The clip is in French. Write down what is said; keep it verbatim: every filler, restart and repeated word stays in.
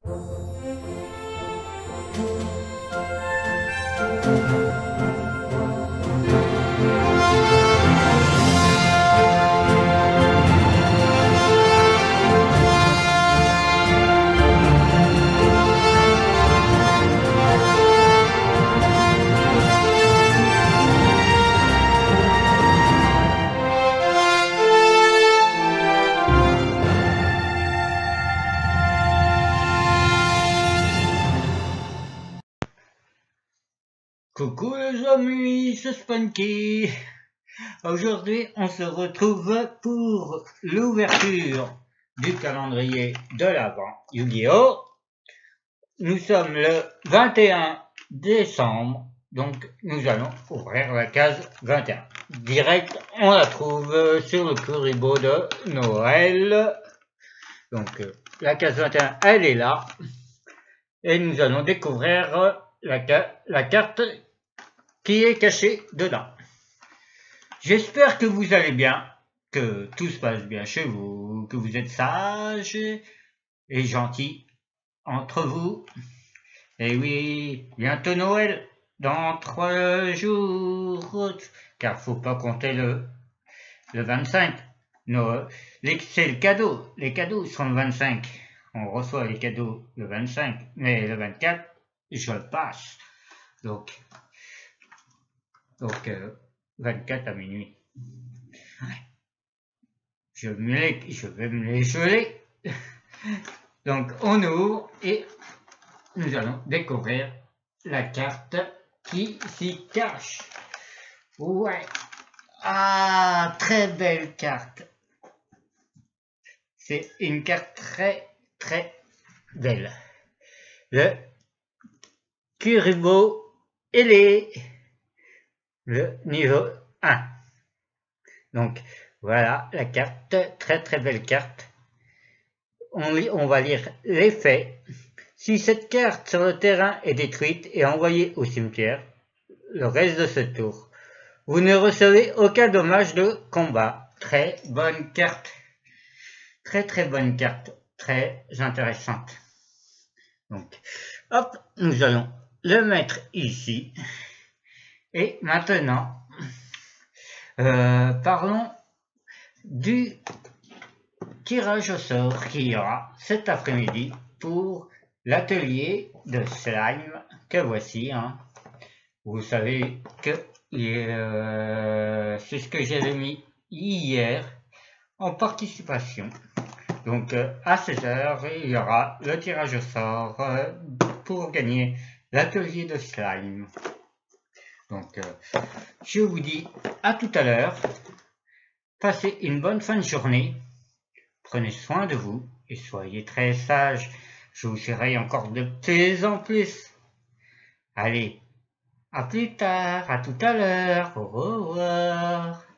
Coucou les amis, c'est Spunky. Aujourd'hui, on se retrouve pour l'ouverture du calendrier de l'Avent Yu-Gi-Oh! Nous sommes le vingt et un décembre, donc nous allons ouvrir la case vingt et un. Direct, on la trouve sur le Kuribo de Noël. Donc la case vingt et un, elle est là. Et nous allons découvrir la, la carte qui est caché dedans. J'espère que vous allez bien, que tout se passe bien chez vous, que vous êtes sages et gentils entre vous. Et oui, bientôt Noël, dans trois jours, car faut pas compter le, le vingt-cinq. C'est le cadeau, les cadeaux sont le vingt-cinq. On reçoit les cadeaux le vingt-cinq, mais le vingt-quatre, je le passe. Donc, Donc, euh, vingt-quatre à minuit. Je, me les, je vais me les geler. Donc, on ouvre et nous allons découvrir la carte qui s'y cache. Ouais. Ah, très belle carte. C'est une carte très, très belle. Le Kuribo Ele. Le niveau un. Donc voilà la carte, très très belle carte. On, on va lire l'effet. Si cette carte sur le terrain est détruite et envoyée au cimetière, le reste de ce tour, vous ne recevez aucun dommage de combat. Très bonne carte. Très très bonne carte. Très intéressante. Donc, hop, nous allons le mettre ici. Et maintenant, euh, parlons du tirage au sort qu'il y aura cet après-midi pour l'atelier de slime que voici. Hein. Vous savez que euh, c'est ce que j'avais mis hier en participation. Donc euh, à seize heures, il y aura le tirage au sort euh, pour gagner l'atelier de slime. Donc, euh, je vous dis à tout à l'heure. Passez une bonne fin de journée. Prenez soin de vous et soyez très sages. Je vous surveille encore de plus en plus. Allez, à plus tard, à tout à l'heure. Au revoir.